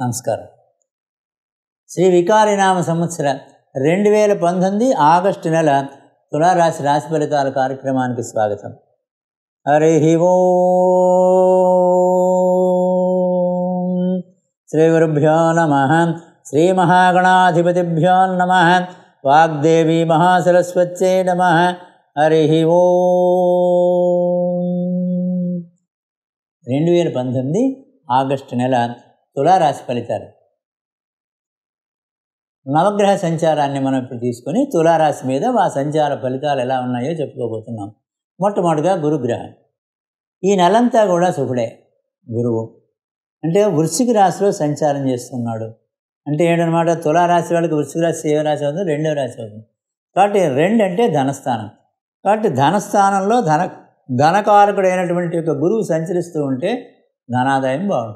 నమస్కారం. శ్రీ వికారినామ సంవత్సర 2019 ఆగస్టు నెల తులారాశి రాశి ఫలితాల కార్యక్రమానికి స్వాగతం. హరి ఓం. శ్రీ గురుభ్యో నమః. శ్రీ మహాగణాధిపతిభ్యో నమః. వాగ్దేవి మహాసరస్వత్యై నమః. హరి ఓం. 2019 ఆగస్టు నెల తులారాశి ఫలితాలు. నవగ్రహ సంచారాన్ని మనం ఇప్పుడు తీసుకొని తులారాశి మీద ఆ సంచార ఫలితాలు ఎలా ఉన్నాయో చెప్పుకోబోతున్నాం. మొట్టమొదటిగా గురుగ్రహం. ఈ నెలంతా కూడా శుభుడే. గురువు అంటే వృశ్చిక రాశిలో సంచారం చేస్తున్నాడు. అంటే ఏంటనమాట, తులారాశి వాళ్ళకి వృశ్చిక రాశి ఏ రాశి అవుతుంది? రెండవ రాశి అవుతుంది. కాబట్టి 2 అంటే ధనస్థానం. కాబట్టి ధనస్థానంలో ధనకారకుడైనటువంటి యొక్క గురువు సంచరిస్తూ ఉంటే ధనాదాయం బాగుంటుంది.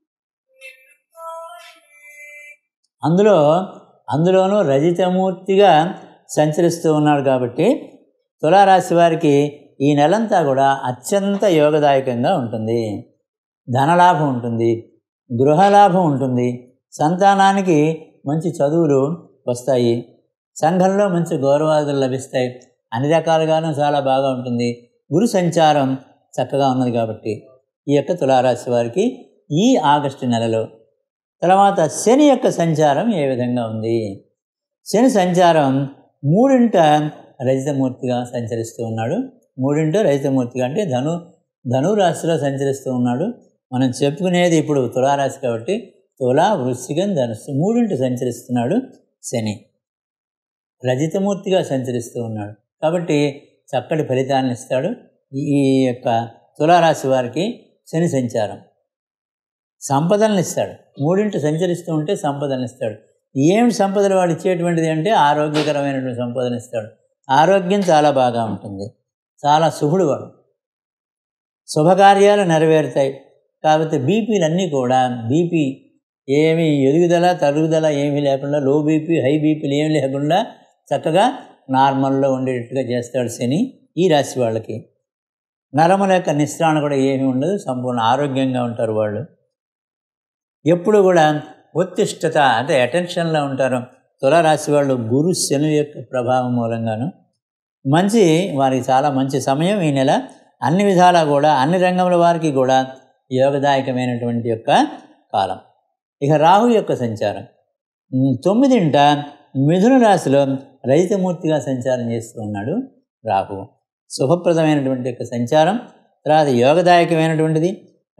అందులోనూ రజితమూర్తిగా సంచరిస్తూ ఉన్నాడు. కాబట్టి తులారాశి వారికి ఈ నెలంతా కూడా అత్యంత యోగదాయకంగా ఉంటుంది. ధనలాభం ఉంటుంది, గృహలాభం ఉంటుంది, సంతానానికి మంచి చదువులు వస్తాయి, సంఘంలో మంచి గౌరవాదులు లభిస్తాయి, అన్ని రకాలుగాను చాలా బాగా ఉంటుంది. గురు సంచారం చక్కగా ఉన్నది కాబట్టి ఈ యొక్క తులారాశి వారికి ఈ ఆగస్టు నెలలో. తర్వాత శని యొక్క సంచారం ఏ విధంగా ఉంది? శని సంచారం 3వ రజితమూర్తిగా సంచరిస్తూ ఉన్నాడు. 3వ రజితమూర్తిగా అంటే ధనురాశిలో సంచరిస్తూ ఉన్నాడు. మనం చెప్పుకునేది ఇప్పుడు తులారాశి కాబట్టి తులా, వృశ్చికం, ధనుస్సు 3వ సంచరిస్తున్నాడు శని. రజితమూర్తిగా సంచరిస్తూ ఉన్నాడు కాబట్టి చక్కటి ఫలితాన్ని ఇస్తాడు. ఈ యొక్క తులారాశి వారికి శని సంచారం సంపదలను ఇస్తాడు. 3వ సంచరిస్తూ ఉంటే సంపదలను ఇస్తాడు. ఏమి సంపదలు వాడు ఇచ్చేటువంటిది అంటే ఆరోగ్యకరమైనటువంటి సంపదను ఇస్తాడు. ఆరోగ్యం చాలా బాగా ఉంటుంది. చాలా శుభుడు వాడు. శుభకార్యాలు నెరవేరుతాయి. కాబట్టి బీపీలన్నీ కూడా బీపీ ఏమి ఎదుగుదల తరుగుదల ఏమీ లేకుండా, లో బీపీ హై బీపీలు ఏమి లేకుండా చక్కగా నార్మల్లో ఉండేటట్టుగా చేస్తాడు శని ఈ రాశి వాళ్ళకి. నరముల యొక్క నిస్త్రాణ కూడా ఏమీ ఉండదు, సంపూర్ణ ఆరోగ్యంగా ఉంటారు వాళ్ళు. ఎప్పుడు కూడా ఉత్తిష్టత అంటే అటెన్షన్లో ఉంటారు తులారాశి వాళ్ళు. గురు శని యొక్క ప్రభావం మూలంగాను వారికి చాలా మంచి సమయం ఈ నెల. అన్ని విధాలా కూడా అన్ని రంగముల వారికి కూడా యోగదాయకమైనటువంటి యొక్క కాలం. ఇక రాహు యొక్క సంచారం 9వ మిథున రాశిలో రజితమూర్తిగా సంచారం చేస్తూ ఉన్నాడు రాహు. శుభప్రదమైనటువంటి యొక్క సంచారం. తర్వాత యోగదాయకమైనటువంటిది.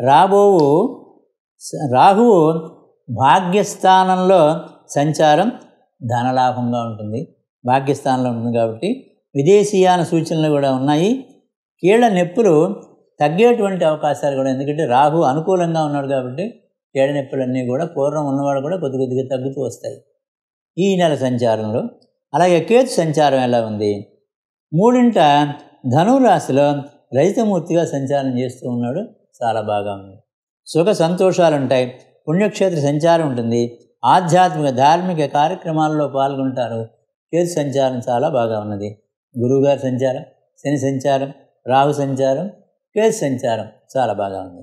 రాహువు భాగ్యస్థానంలో సంచారం ధనలాభంగా ఉంటుంది. భాగ్యస్థానంలో ఉంటుంది కాబట్టి విదేశీయాన సూచనలు కూడా ఉన్నాయి. కీళ్ళ నొప్పులు తగ్గేటువంటి అవకాశాలు కూడా, ఎందుకంటే రాహు అనుకూలంగా ఉన్నాడు కాబట్టి కీళ్ళ నొప్పులన్నీ కూడా పూర్వం ఉన్నవాడు కూడా కొద్ది కొద్దిగా తగ్గుతూ వస్తాయి ఈ నెల సంచారంలో. అలాగే కేతు సంచారం ఎలా ఉంది? 3వ ధనురాశిలో రజితమూర్తిగా సంచారం చేస్తూ ఉన్నాడు. చాలా బాగా ఉంది. సుఖ సంతోషాలు ఉంటాయి. పుణ్యక్షేత్ర సంచారం ఉంటుంది. ఆధ్యాత్మిక ధార్మిక కార్యక్రమాల్లో పాల్గొంటారు. కేతు సంచారం చాలా బాగా ఉన్నది. గురువుగారి సంచారం, శని సంచారం, రాహు సంచారం, కేతు సంచారం చాలా బాగా ఉంది.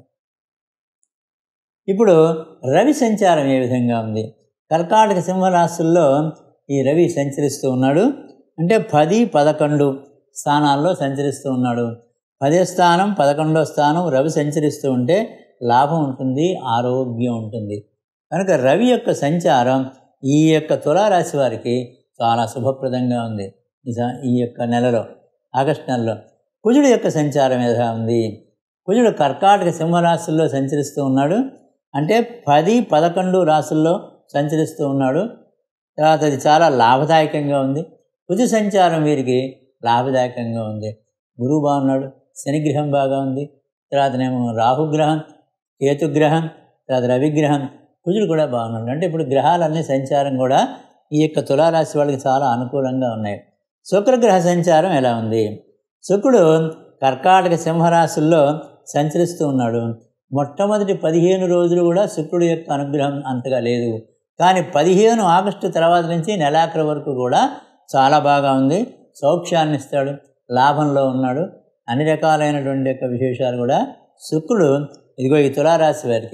ఇప్పుడు రవి సంచారం ఏ విధంగా ఉంది? కర్కాటక సింహరాశుల్లో ఈ రవి సంచరిస్తూ ఉన్నాడు. అంటే 10, 11 స్థానాల్లో సంచరిస్తూ ఉన్నాడు. 10వ స్థానం, 11వ స్థానం రవి సంచరిస్తూ ఉంటే లాభం ఉంటుంది, ఆరోగ్యం ఉంటుంది. కనుక రవి యొక్క సంచారం ఈ యొక్క తులారాశి వారికి చాలా శుభప్రదంగా ఉంది ఈ యొక్క నెలలో, ఆగస్టు నెలలో. కుజుడు యొక్క సంచారం ఎలా ఉంది? కుజుడు కర్కాటక సింహరాశుల్లో సంచరిస్తూ ఉన్నాడు. అంటే 10, 11 రాశుల్లో సంచరిస్తూ ఉన్నాడు. తర్వాత అది చాలా లాభదాయకంగా ఉంది. కుజ సంచారం వీరికి లాభదాయకంగా ఉంది. గురువు బాగున్నాడు, శనిగ్రహం బాగా ఉంది, తర్వాతనేమో రాహుగ్రహం, కేతుగ్రహం, తర్వాత రవిగ్రహం, కుజుడు కూడా బాగున్నాడు. అంటే ఇప్పుడు గ్రహాలన్నీ సంచారం కూడా ఈ యొక్క తులారాశి వాళ్ళకి చాలా అనుకూలంగా ఉన్నాయి. శుక్రగ్రహ సంచారం ఎలా ఉంది? శుక్రుడు కర్కాటక సింహరాశుల్లో సంచరిస్తూ ఉన్నాడు. మొట్టమొదటి 15 రోజులు కూడా శుక్రుడు యొక్క అనుగ్రహం అంతగా లేదు. కానీ 15 ఆగస్టు తర్వాత నుంచి నెలాఖరు వరకు కూడా చాలా బాగా ఉంది. సౌఖ్యాన్ని ఇస్తాడు, లాభంలో ఉన్నాడు. అన్ని రకాలైనటువంటి యొక్క విశేషాలు కూడా శుక్రుడు ఇదిగో ఈ తులారాశి వారికి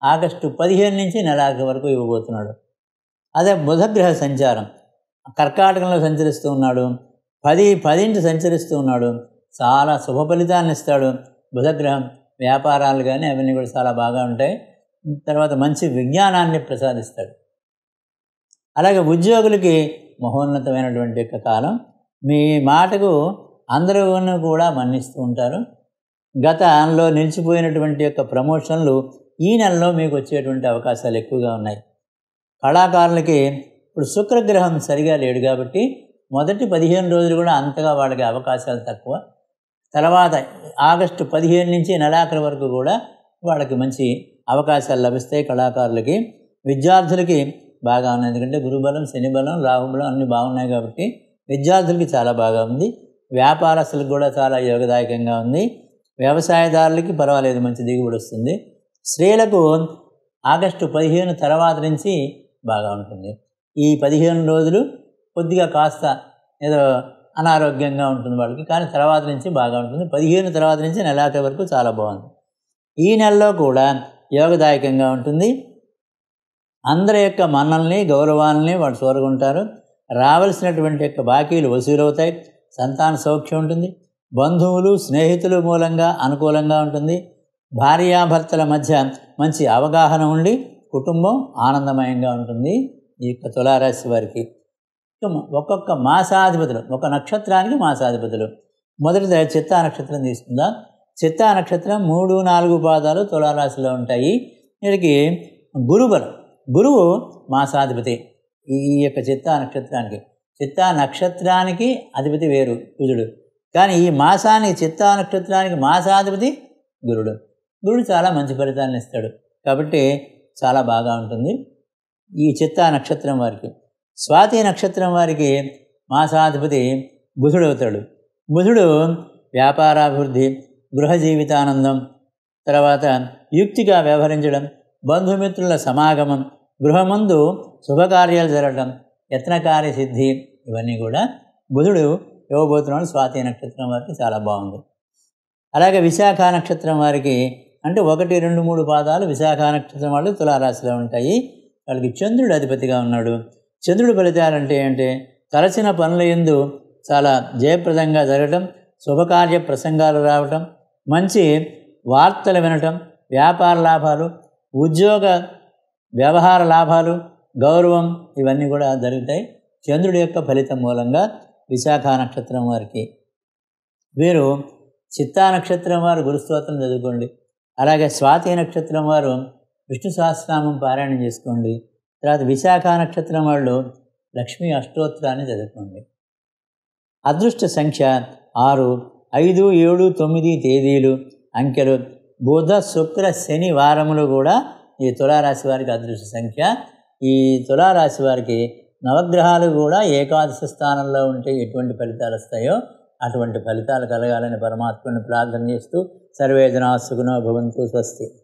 ఆగస్టు 15 నుంచి నెలాఖరు వరకు ఇవ్వబోతున్నాడు. అదే బుధగ్రహ సంచారం కర్కాటకంలో సంచరిస్తూ ఉన్నాడు, 10 సంచరిస్తూ ఉన్నాడు. చాలా శుభ ఫలితాన్ని ఇస్తాడు బుధగ్రహం. వ్యాపారాలు కానీ అవన్నీ కూడా చాలా బాగా ఉంటాయి. తర్వాత మంచి విజ్ఞానాన్ని ప్రసాదిస్తాడు. అలాగే ఉద్యోగులకి మహోన్నతమైనటువంటి యొక్క కాలం. మీ మాటకు అందరూ కూడా మన్నిస్తూ ఉంటారు. గతంలో నిలిచిపోయినటువంటి యొక్క ప్రమోషన్లు ఈ నెలలో మీకు వచ్చేటువంటి అవకాశాలు ఎక్కువగా ఉన్నాయి. కళాకారులకి ఇప్పుడు శుక్రగ్రహం సరిగా లేడు కాబట్టి మొదటి 15 రోజులు కూడా అంతగా వాళ్ళకి అవకాశాలు తక్కువ. తర్వాత ఆగస్టు 15 నుంచి నెలాఖరు వరకు కూడా వాళ్ళకి మంచి అవకాశాలు లభిస్తాయి కళాకారులకి. విద్యార్థులకి బాగా ఉన్నాయి, ఎందుకంటే గురుబలం, శనిబలం, రాహుబలం అన్నీ బాగున్నాయి కాబట్టి విద్యార్థులకి చాలా బాగా ఉంది. వ్యాపారస్తులకు కూడా చాలా యోగదాయకంగా ఉంది. వ్యవసాయదారులకి పర్వాలేదు, మంచి దిగుబడి వస్తుంది. స్త్రీలకు ఆగస్టు 15 తర్వాత నుంచి బాగా ఉంటుంది. ఈ 15 రోజులు కొద్దిగా కాస్త ఏదో అనారోగ్యంగా ఉంటుంది వాళ్ళకి, కానీ తర్వాత నుంచి బాగా ఉంటుంది. 15 తర్వాత నుంచి నెలాఖరు వరకు చాలా బాగుంది. ఈ నెలలో కూడా యోగదాయకంగా ఉంటుంది. అందరి యొక్క మన్నల్ని, గౌరవాలని వాళ్ళు చూరగొంటారు. రావాల్సినటువంటి యొక్క బాకీలు వసూలవుతాయి. సంతాన సౌఖ్యం ఉంటుంది. బంధువులు, స్నేహితుల మూలంగా అనుకూలంగా ఉంటుంది. భార్యాభర్తల మధ్య మంచి అవగాహన ఉండి కుటుంబం ఆనందమయంగా ఉంటుంది ఈ యొక్క తులారాశి వారికి. ఒక్కొక్క మాసాధిపతులు, ఒక నక్షత్రానికి మాసాధిపతులు. మొదటిది చిత్తా నక్షత్రం తీసుకుందాం. చిత్తా నక్షత్రం 3, 4 పాదాలు తులారాశిలో ఉంటాయి. వీరికి గురువు మాసాధిపతి. ఈ యొక్క చిత్తా నక్షత్రానికి, చిత్తా నక్షత్రానికి అధిపతి వేరు కుజుడు, కానీ ఈ మాసానికి చిత్తా నక్షత్రానికి మాసాధిపతి గురుడు చాలా మంచి ఫలితాలను ఇస్తాడు కాబట్టి చాలా బాగా ఉంటుంది ఈ చిత్తా నక్షత్రం వారికి. స్వాతి నక్షత్రం వారికి మాసాధిపతి బుధుడు అవుతాడు. బుధుడు వ్యాపారాభివృద్ధి, గృహ జీవితానందం, తర్వాత యుక్తిగా వ్యవహరించడం, బంధుమిత్రుల సమాగమం, గృహమందు శుభకార్యాలు జరగడం, యత్నకార్య సిద్ధి, ఇవన్నీ కూడా బుధుడు ఇవ్వబోతున్నాడు. స్వాతి నక్షత్రం వారికి చాలా బాగుంది. అలాగే విశాఖ నక్షత్రం వారికి అంటే 1, 2, 3 పాదాలు విశాఖ నక్షత్రం వాళ్ళు తులారాశిలో ఉంటాయి. వాళ్ళకి చంద్రుడు అధిపతిగా ఉన్నాడు. చంద్రుడి ఫలితాలంటే అంటే తలచిన పనుల యందు చాలా జయప్రదంగా జరగటం, శుభకార్య ప్రసంగాలు రావటం, మంచి వార్తలు వినటం, వ్యాపార లాభాలు, ఉద్యోగ వ్యవహార లాభాలు, గౌరవం, ఇవన్నీ కూడా జరుగుతాయి చంద్రుడి యొక్క ఫలితం మూలంగా విశాఖ నక్షత్రం వారికి. వీరు చిత్తా నక్షత్రం వారు గురుస్తోత్రం చదువుకోండి. అలాగే స్వాతి నక్షత్రం వారు విష్ణు సహస్రనామం పారాయణం చేసుకోండి. తర్వాత విశాఖ నక్షత్రం వాళ్ళు లక్ష్మీ అష్టోత్తరాన్ని చదువుకోండి. అదృష్ట సంఖ్య 6, 5, 7, 9 తేదీలు, అంకెలు. బుధ, శుక్ర, శని వారములు కూడా ఈ తులారాశి వారికి అదృష్ట సంఖ్య. ఈ తులారాశి వారికి నవగ్రహాలు కూడా ఏకాదశ స్థానంలో ఉంటే ఎటువంటి ఫలితాలు వస్తాయో అటువంటి ఫలితాలు కలగాలని పరమాత్మని ప్రార్థన చేస్తూ సర్వే జనా సుఖినో భవంతు. స్వస్తి.